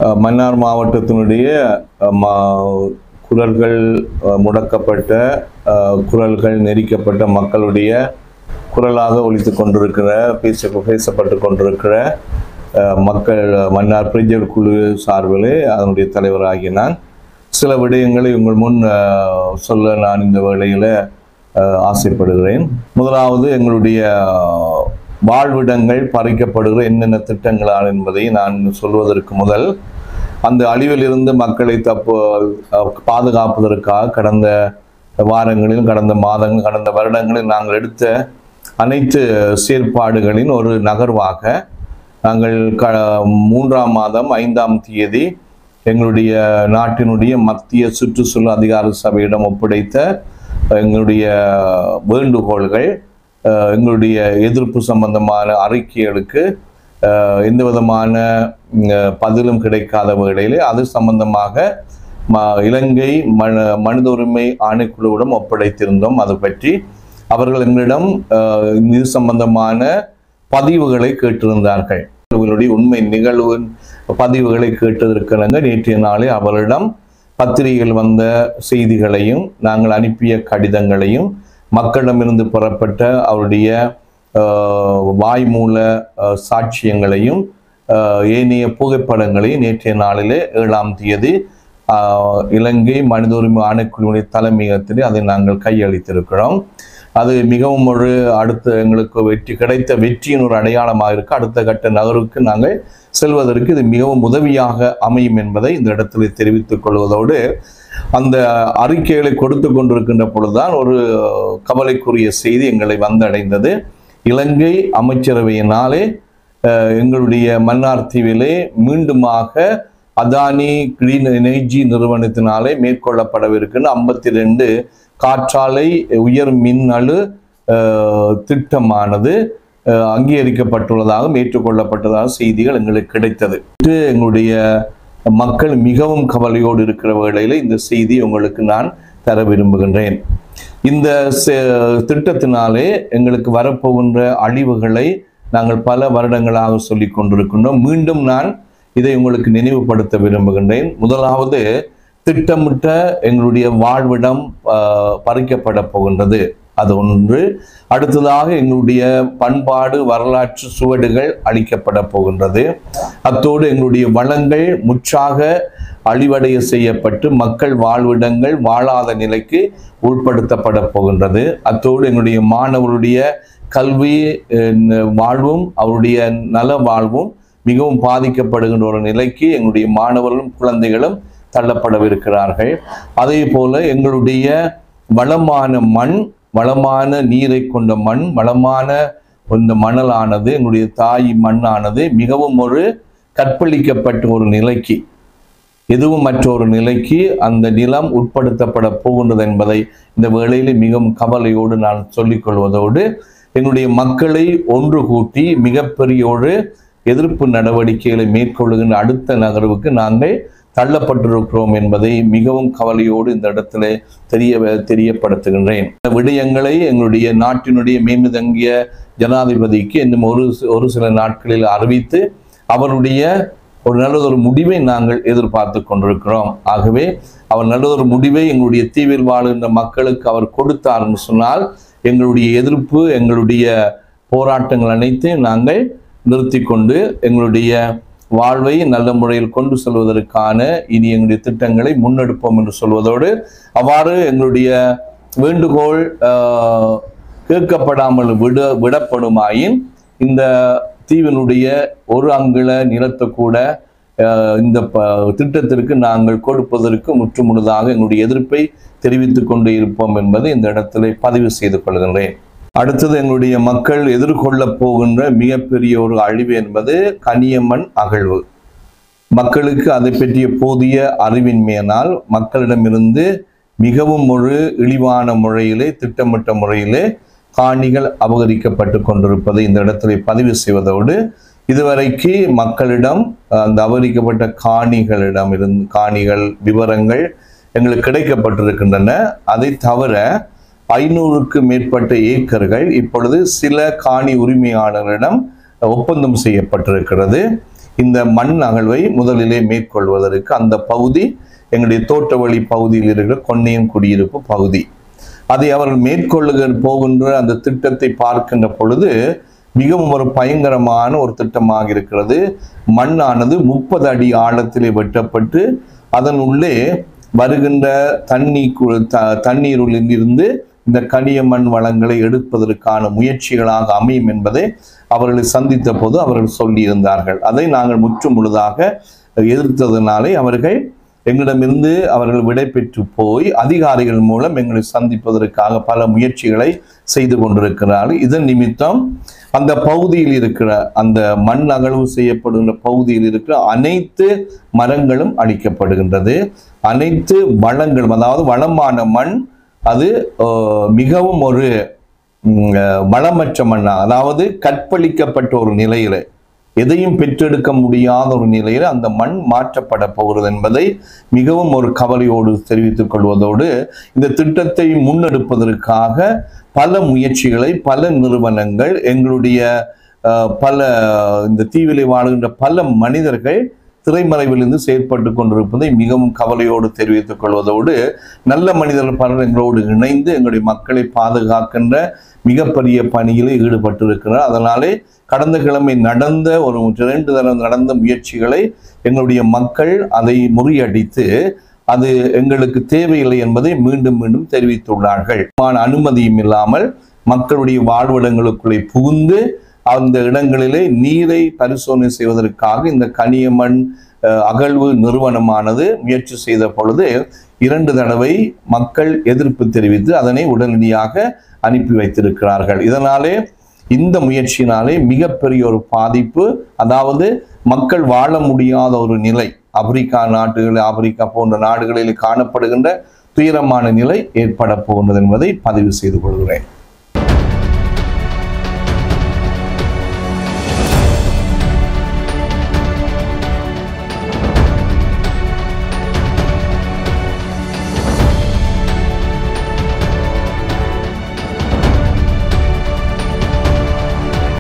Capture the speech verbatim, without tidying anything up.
மன்னார் மாவட்டத்தினுடைய குரல்கள் முடக்கப்பட்ட குரல்கள் நெரிக்கப்பட்ட மக்களுடைய குரலாக ஒலித்து கொண்டிருக்கிற பேச பேசப்பட்டு கொண்டிருக்கிற மக்கள் மன்னார் பிரிஞ்சல் குழு சார்பிலே அதனுடைய தலைவராகிய நான் சில விடயங்களை உங்கள் முன் சொல்ல நான் இந்த வேளையில் ஆசைப்படுகிறேன். முதலாவது, எங்களுடைய வாழ்விடங்கள் பறிக்கப்படுகிற என்னென்ன திட்டங்களால் என்பதை நான் சொல்வதற்கு முதல், அந்த அழிவில் இருந்து மக்களை தப்பு பாதுகாப்பதற்காக கடந்த வாரங்களில், கடந்த மாதங்கள், கடந்த வருடங்களில் நாங்கள் எடுத்த அனைத்து செயற்பாடுகளின் ஒரு நகர்வாக நாங்கள் க மூன்றாம் மாதம் ஐந்தாம் தேதி எங்களுடைய நாட்டினுடைய மத்திய சுற்றுச்சூழல் அதிகார சபையிடம் ஒப்படைத்த எங்களுடைய வேண்டுகோள்கள், எங்களுடைய எதிர்ப்பு சம்பந்தமான அறிக்கைகளுக்கு எந்த விதமான பதிலும் கிடைக்காத வேளையிலே அது சம்பந்தமாக ம இலங்கை மன மனித உரிமை ஆணைக்குழுவிடம் ஒப்படைத்திருந்தோம். அது பற்றி அவர்கள் எங்களிடம் இது சம்பந்தமான பதிவுகளை கேட்டிருந்தார்கள். அவர்களுடைய உண்மை நிகழ்வு பதிவுகளை கேட்டதற்காக நேற்றைய நாளில் அவர்களிடம் பத்திரிகையில் வந்த செய்திகளையும் நாங்கள் அனுப்பிய கடிதங்களையும் மக்களிடமிருந்து பெறப்பட்ட அவருடைய வாய்மூல சாட்சியங்களையும் ஏனைய புகைப்படங்களையும் நேற்றைய நாளிலே ஏழாம் தேதி இலங்கை மனித உரிமை ஆணைக்குழுவினுடைய தலைமையகத்திலே அதை நாங்கள் கையளித்திருக்கிறோம். அது மிகவும் ஒரு அடுத்த எங்களுக்கு வெற்றி கிடைத்த வெற்றியின் ஒரு அடையாளமாக இருக்கு. அடுத்த கட்ட நகருக்கு நாங்கள் செல்வதற்கு இது மிகவும் உதவியாக அமையும் என்பதை இந்த இடத்துல தெரிவித்துக் கொள்வதோடு, அந்த அறிக்கைகளை கொடுத்து கொண்டிருக்கின்ற பொழுதுதான் ஒரு கவலைக்குரிய செய்தி எங்களை வந்தடைந்தது. இலங்கை அமைச்சரவையினாலே எங்களுடைய மன்னார் தீவிலே மீண்டுமாக அதானி கிரீன் எனர்ஜி நிறுவனத்தினாலே மேற்கொள்ளப்படவிருக்கின்ற ஐம்பத்தி ரெண்டு காற்றாலை உயர் மின் அணு திட்டமானது அங்கீகரிக்கப்பட்டுள்ளதாகவும் ஏற்றுக்கொள்ளப்பட்டதாக செய்திகள் எங்களுக்கு கிடைத்தது. எங்களுடைய மக்கள் மிகவும் கவலையோடு இருக்கிற வேளையில் இந்த செய்தி உங்களுக்கு நான் தர விரும்புகின்றேன். இந்த திட்டத்தினாலே எங்களுக்கு வரப்போகின்ற அழிவுகளை நாங்கள் பல வருடங்களாக சொல்லிக் கொண்டிருக்கின்றோம். மீண்டும் நான் இதை உங்களுக்கு நினைவுபடுத்த விரும்புகின்றேன். முதலாவது, திட்டமிட்ட எங்களுடைய வாழ்விடம் பறிக்கப்பட போகின்றது, அது ஒன்று. அடுத்ததாக எங்களுடைய பண்பாடு வரலாற்று சுவடுகள் அளிக்கப்பட போகின்றது. அத்தோடு எங்களுடைய வளங்கள் முற்றாக அழிவடைய செய்யப்பட்டு மக்கள் வாழ்விடங்கள் வாழாத நிலைக்கு உட்படுத்தப்பட போகின்றது. அத்தோடு எங்களுடைய மாணவருடைய கல்வி வாழ்வும் அவருடைய நல வாழ்வும் மிகவும் பாதிக்கப்படுகின்ற ஒரு நிலைக்கு எங்களுடைய மாணவர்களும் குழந்தைகளும் தள்ளப்படவிருக்கிறார்கள். அதே போல எங்களுடைய வளமான மண், வளமான நீரை கொண்ட மண், வளமான இந்த மணலானது, எங்களுடைய தாய் மண்ணானது மிகவும் ஒரு கற்பழிக்கப்பட்ட ஒரு நிலைக்கு, எதுவும் மற்றொரு நிலைக்கு அந்த நிலம் உட்படுத்தப்பட போகின்றது என்பதை இந்த வேளையில் மிகவும் கவலையோடு நான் சொல்லிக் கொள்வதோடு, எங்களுடைய மக்களை ஒன்று கூட்டி மிகப்பெரிய ஒரு எதிர்ப்பு நடவடிக்கைகளை மேற்கொள்ளுகின்ற அடுத்த நகர்வுக்கு நாங்கள் தள்ளப்பட்டிருக்கிறோம் என்பதை மிகவும் கவலையோடு இந்த இடத்துல தெரிய தெரியப்படுத்துகின்றேன். இந்த விடயங்களை எங்களுடைய நாட்டினுடைய மேன்மிதங்கிய ஜனாதிபதிக்கு இன்னும் ஒரு ஒரு சில நாட்களில் அறிவித்து அவருடைய ஒரு நல்லதொரு முடிவை நாங்கள் எதிர்பார்த்து கொண்டிருக்கிறோம். ஆகவே அவர் நல்லதொரு முடிவை எங்களுடைய தீவில் வாழ்கின்ற மக்களுக்கு அவர் கொடுத்தார்னு சொன்னால் எங்களுடைய எதிர்ப்பு, எங்களுடைய போராட்டங்கள் அனைத்தையும் நாங்கள் நிறுத்தி கொண்டு எங்களுடைய வாழ்வை நல்ல முறையில் கொண்டு செல்வதற்கான இனி எங்களுடைய திட்டங்களை முன்னெடுப்போம் என்று சொல்வதோடு, அவ்வாறு எங்களுடைய வேண்டுகோள் கேட்கப்படாமல் விட விடப்படுமாயின் இந்த தீவினுடைய ஒரு அங்குல நிலத்தை கூட இந்த திட்டத்திற்கு நாங்கள் கொடுப்பதற்கு முற்றுமுழுதாக எங்களுடைய எதிர்ப்பை தெரிவித்துக் கொண்டு இருப்போம் என்பதை இந்த இடத்துல பதிவு செய்து கொள்கின்றேன். அடுத்தது, எங்களுடைய மக்கள் எதிர்கொள்ள போகின்ற மிகப்பெரிய ஒரு அழிவு என்பது கனியமண் அகழ்வு. மக்களுக்கு அதை பற்றிய போதிய அறிவின்மையினால் மக்களிடமிருந்து மிகவும் ஒரு இழிவான முறையிலே, திட்டமிட்ட முறையிலே காணிகள் அபகரிக்கப்பட்டு கொண்டிருப்பதை இந்த இடத்துல பதிவு செய்வதோடு, இதுவரைக்கு மக்களிடம் அந்த அபகரிக்கப்பட்ட காணிகளிடம் இருந்து காணிகள் விவரங்கள் எங்களுக்கு கிடைக்கப்பட்டிருக்கின்றன. அதை தவிர ஐநூறுக்கு மேற்பட்ட ஏக்கர்கள் இப்பொழுது சில காணி உரிமையாளர்களிடம் ஒப்பந்தம் செய்யப்பட்டிருக்கிறது. இந்த மண் அகழ்வை முதலிலே மேற்கொள்வதற்கு அந்த பகுதி எங்களுடைய தோட்டவழி பகுதியில் இருக்கிற கொன்னையன் குடியிருப்பு பகுதி. அதை அவர்கள் மேற்கொள்ளுக போகின்ற அந்த திட்டத்தை பார்க்கின்ற பொழுது மிகவும் ஒரு பயங்கரமான ஒரு திட்டமாக இருக்கிறது. மண்ணானது முப்பது அடி ஆழத்திலே வெட்டப்பட்டு அதன் உள்ளே வருகின்ற தண்ணி தண்ணீரில் இருந்து இந்த கனிய மண் வளங்களை எடுப்பதற்கான முயற்சிகளாக அமையும் என்பதை அவர்களை சந்தித்த போது அவர்கள் சொல்லியிருந்தார்கள். அதை நாங்கள் முற்று முழுதாக எதிர்த்ததினாலே அவர்கள் எங்களிடமிருந்து அவர்கள் விடை பெற்று போய் அதிகாரிகள் மூலம் எங்களை சந்திப்பதற்காக பல முயற்சிகளை செய்து கொண்டிருக்கிறார்கள். இதன் நிமித்தம் அந்த பகுதியில் இருக்கிற அந்த மண் அகழ்வு செய்யப்படுகின்ற பகுதியில் இருக்கிற அனைத்து மரங்களும் அழிக்கப்படுகின்றது. அனைத்து வளங்களும், அதாவது வளமான மண் அது மிகவும் ஒரு வளமற்ற மண்ணாக, அதாவது கற்பழிக்கப்பட்ட ஒரு நிலையில, எதையும் பெற்றெடுக்க முடியாத ஒரு நிலையில அந்த மண் மாற்றப்பட போகிறது என்பதை மிகவும் ஒரு கவலையோடு தெரிவித்துக் கொள்வதோடு, இந்த திட்டத்தை முன்னெடுப்பதற்காக பல முயற்சிகளை பல நிறுவனங்கள், எங்களுடைய பல இந்த தீவிலே வாழ்கின்ற பல மனிதர்கள் திரைமறைவிலிருந்து செயற்பட்டு கொண்டிருப்பதை மிகவும் கவலையோடு தெரிவித்துக் கொள்வதோடு, நல்ல மனிதர்கள் பலர் எங்களோடு இணைந்து எங்களுடைய மக்களை பாதுகாக்கின்ற மிகப்பெரிய பணியிலே ஈடுபட்டிருக்கிறார். அதனாலே கடந்த கிழமை நடந்த ஒரு இரண்டு தரம் நடந்த முயற்சிகளை எங்களுடைய மக்கள் அதை முறியடித்து அது எங்களுக்கு தேவையில்லை என்பதை மீண்டும் மீண்டும் தெரிவித்துள்ளார்கள். அனுமதியும் இல்லாமல் மக்களுடைய வாழ்விடங்களுக்குள்ளே புகுந்து அந்த இடங்களிலே நீரை பரிசோதனை செய்வதற்காக இந்த கனியமண் அகழ்வு நிறுவனமானது முயற்சி செய்த பொழுது இரண்டு தடவை மக்கள் எதிர்ப்பு தெரிவித்து அதனை உடனடியாக அனுப்பி வைத்திருக்கிறார்கள். இதனாலே இந்த முயற்சியினாலே மிகப்பெரிய ஒரு பாதிப்பு, அதாவது மக்கள் வாழ முடியாத ஒரு நிலை ஆப்பிரிக்கா நாடுகளில் ஆப்பிரிக்கா போன்ற நாடுகளில் காணப்படுகின்ற துயரமான நிலை ஏற்பட போகின்றது என்பதை பதிவு செய்து கொள்கிறேன்.